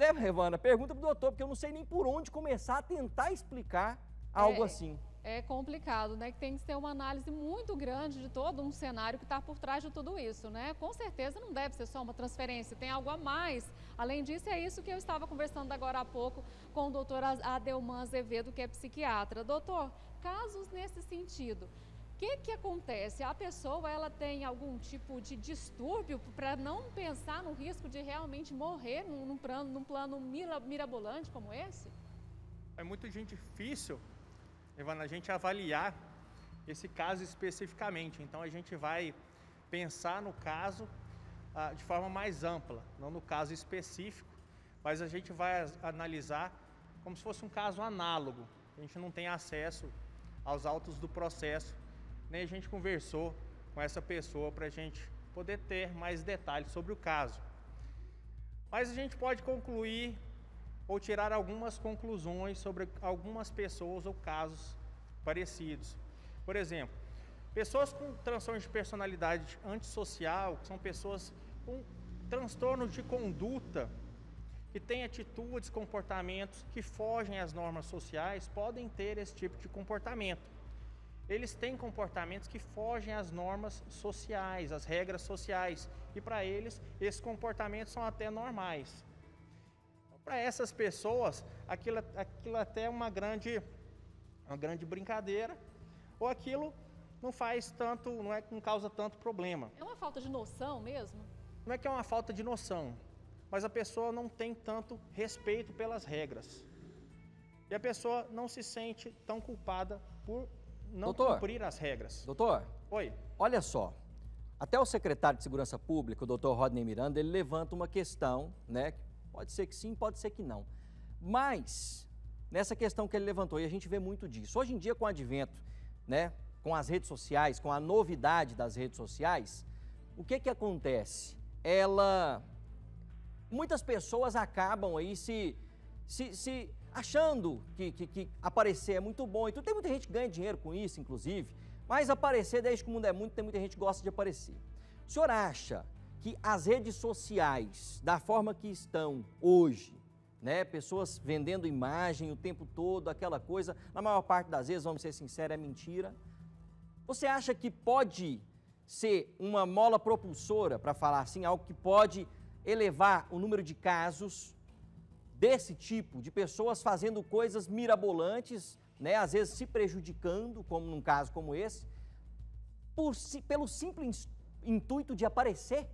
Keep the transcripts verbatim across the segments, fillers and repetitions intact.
Né, Evana? Pergunta pro doutor, porque eu não sei nem por onde começar a tentar explicar algo é, assim. É complicado, né? Que tem que ter uma análise muito grande de todo um cenário que está por trás de tudo isso, né? Com certeza não deve ser só uma transferência, tem algo a mais. Além disso, é isso que eu estava conversando agora há pouco com o doutor Adelman Azevedo, que é psiquiatra. Doutor, casos nesse sentido, o que que acontece? A pessoa, ela tem algum tipo de distúrbio para não pensar no risco de realmente morrer num, num plano, num plano mira, mirabolante como esse? É muito difícil, Evana, a gente avaliar esse caso especificamente. Então a gente vai pensar no caso ah, de forma mais ampla, não no caso específico, mas a gente vai analisar como se fosse um caso análogo. A gente não tem acesso aos autos do processo, nem a gente conversou com essa pessoa para a gente poder ter mais detalhes sobre o caso. Mas a gente pode concluir ou tirar algumas conclusões sobre algumas pessoas ou casos parecidos. Por exemplo, pessoas com transtornos de personalidade antissocial, que são pessoas com transtornos de conduta, que têm atitudes, comportamentos que fogem às normas sociais, podem ter esse tipo de comportamento. Eles têm comportamentos que fogem às normas sociais, às regras sociais, e para eles esses comportamentos são até normais. Para essas pessoas, aquilo, aquilo até é uma grande, uma grande brincadeira, ou aquilo não faz tanto, não, é, não causa tanto problema. É uma falta de noção mesmo? Não é que é uma falta de noção, mas a pessoa não tem tanto respeito pelas regras. E a pessoa não se sente tão culpada por não Doutor, cumprir as regras. Doutor, Oi. Olha só, até o secretário de Segurança Pública, o doutor Rodney Miranda, ele levanta uma questão, né? Pode ser que sim, pode ser que não. Mas, nessa questão que ele levantou, e a gente vê muito disso, hoje em dia com o advento, né? Com as redes sociais, com a novidade das redes sociais, o que que acontece? Ela... Muitas pessoas acabam aí se... se, se achando que, que, que aparecer é muito bom. E tudo. Tem muita gente que ganha dinheiro com isso, inclusive. Mas aparecer, desde que o mundo é muito, tem muita gente que gosta de aparecer. O senhor acha que as redes sociais, da forma que estão hoje, né, pessoas vendendo imagem o tempo todo, aquela coisa, na maior parte das vezes, vamos ser sinceros, é mentira. Você acha que pode ser uma mola propulsora, para falar assim, algo que pode elevar o número de casos desse tipo, de pessoas fazendo coisas mirabolantes, né, às vezes se prejudicando, como num caso como esse, por, pelo simples intuito de aparecer?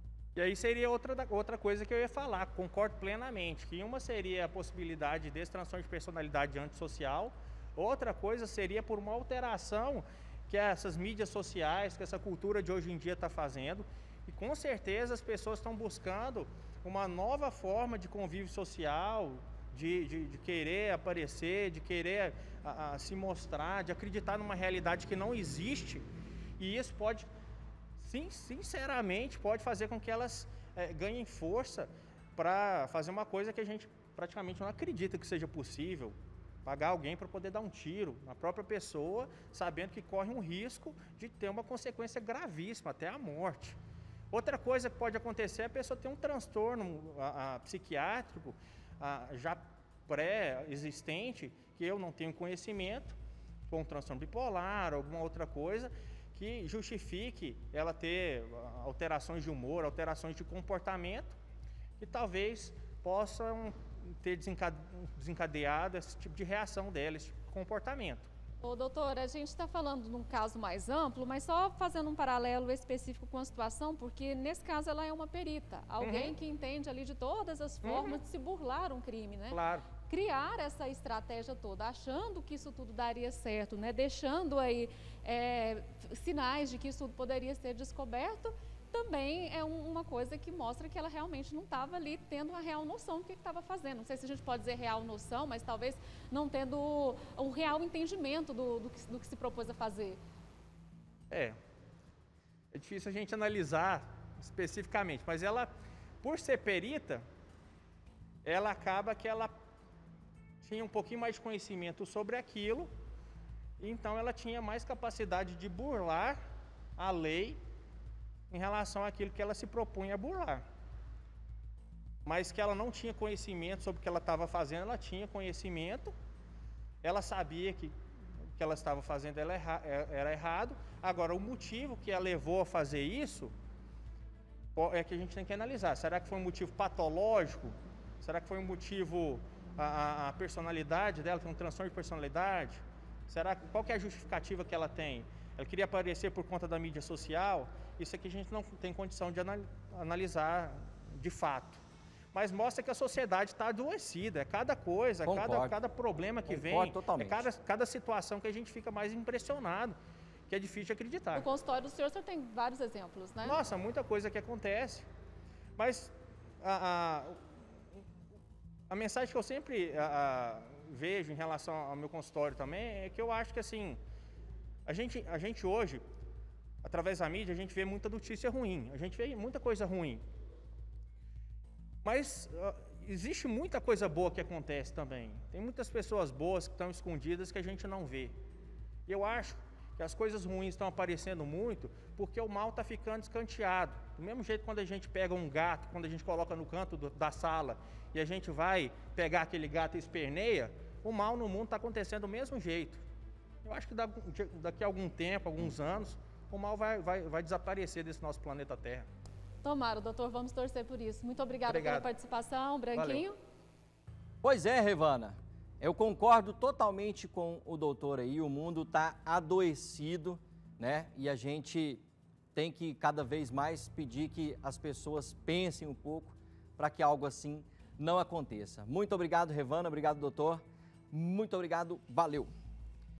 E aí seria outra, outra coisa que eu ia falar, concordo plenamente, que uma seria a possibilidade desse transtorno de personalidade antissocial, outra coisa seria por uma alteração que essas mídias sociais, que essa cultura de hoje em dia está fazendo, e com certeza as pessoas estão buscando uma nova forma de convívio social, de, de, de querer aparecer, de querer a, a, se mostrar, de acreditar numa realidade que não existe, e isso pode, sim, sinceramente, pode fazer com que elas é, ganhem força para fazer uma coisa que a gente praticamente não acredita que seja possível, pagar alguém para poder dar um tiro na própria pessoa, sabendo que corre um risco de ter uma consequência gravíssima, até a morte. Outra coisa que pode acontecer é a pessoa ter um transtorno a, a, psiquiátrico a, já pré-existente, que eu não tenho conhecimento, com um transtorno bipolar, alguma outra coisa, que justifique ela ter alterações de humor, alterações de comportamento, que talvez possam ter desencadeado esse tipo de reação dela, esse tipo de comportamento. Ô, doutora, a gente está falando num caso mais amplo, mas só fazendo um paralelo específico com a situação, porque nesse caso ela é uma perita, alguém uhum. que entende ali de todas as formas uhum. de se burlar um crime, né? Claro. Criar essa estratégia toda, achando que isso tudo daria certo, né? Deixando aí é, sinais de que isso poderia ser descoberto, também é um, uma coisa que mostra que ela realmente não estava ali tendo a real noção do que estava fazendo. Não sei se a gente pode dizer real noção, mas talvez não tendo um real entendimento do, do, que, do que se propôs a fazer. É, é difícil a gente analisar especificamente, mas ela, por ser perita, ela acaba que ela tinha um pouquinho mais de conhecimento sobre aquilo, então ela tinha mais capacidade de burlar a lei em relação àquilo que ela se propunha a burlar. mas que ela não tinha conhecimento sobre o que ela estava fazendo, ela tinha conhecimento, ela sabia que o que ela estava fazendo era, erra, era errado. Agora, o motivo que a levou a fazer isso é que a gente tem que analisar. Será que foi um motivo patológico? Será que foi um motivo, a, a personalidade dela tem um transtorno de personalidade? Será, qual que é a justificativa que ela tem? Ela queria aparecer por conta da mídia social? Isso aqui a gente não tem condição de analisar de fato. Mas mostra que a sociedade está adoecida. É cada coisa, cada, cada problema que Concordo vem, totalmente. é cada, cada situação que a gente fica mais impressionado, que é difícil de acreditar. No consultório do senhor, o senhor tem vários exemplos, né? Nossa, muita coisa que acontece. Mas a, a, a mensagem que eu sempre a, a, vejo em relação ao meu consultório também é que eu acho que assim, a gente, a gente hoje, através da mídia, a gente vê muita notícia ruim, a gente vê muita coisa ruim. Mas uh, existe muita coisa boa que acontece também. Tem muitas pessoas boas que estão escondidas que a gente não vê. E eu acho que as coisas ruins estão aparecendo muito porque o mal está ficando escanteado. Do mesmo jeito quando a gente pega um gato, quando a gente coloca no canto do, da sala e a gente vai pegar aquele gato e esperneia, o mal no mundo está acontecendo do mesmo jeito. Eu acho que daqui a algum tempo, alguns anos, o mal vai, vai, vai desaparecer desse nosso planeta Terra. Tomara, doutor, vamos torcer por isso. Muito obrigada Obrigado. pela participação, Branquinho. Valeu. Pois é, Revana, eu concordo totalmente com o doutor aí, o mundo está adoecido, né? E a gente tem que cada vez mais pedir que as pessoas pensem um pouco para que algo assim não aconteça. Muito obrigado, Revana, obrigado, doutor. Muito obrigado, valeu.